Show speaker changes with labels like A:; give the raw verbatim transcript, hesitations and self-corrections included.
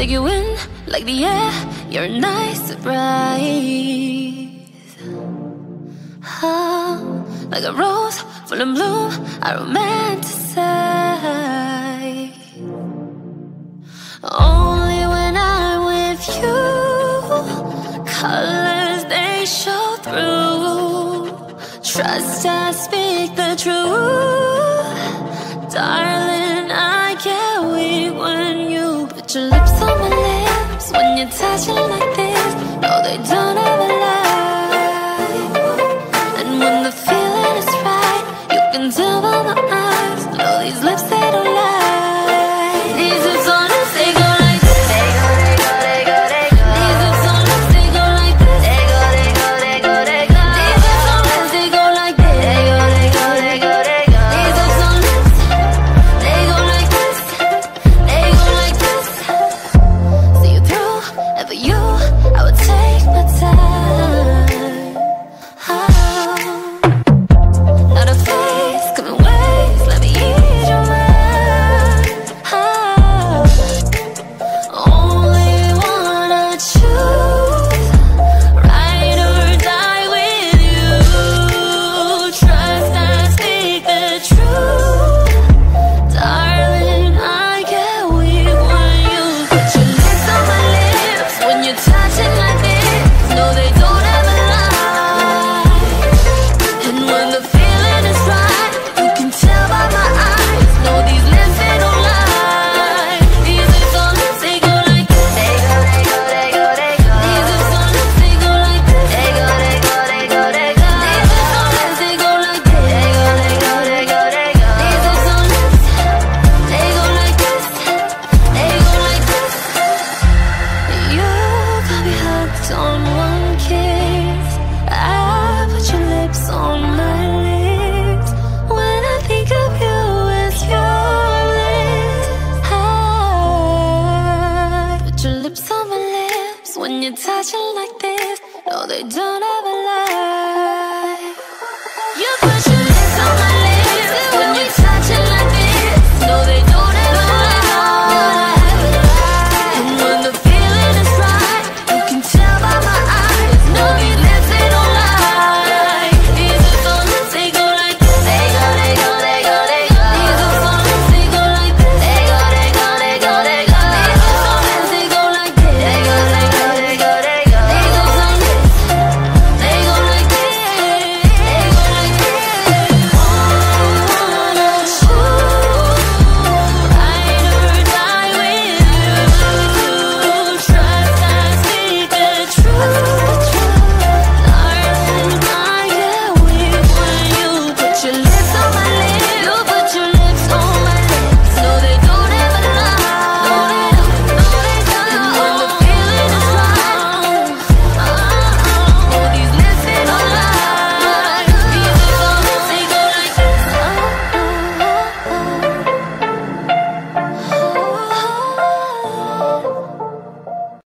A: take you in like the air. You're a nice surprise. Oh, like a rose full of bloom, I romanticize. Only when I'm with you, colors they show through. Trust I speak the truth, darling. I get weak when you put your lips on my lips. When you're touching like this, no they don't.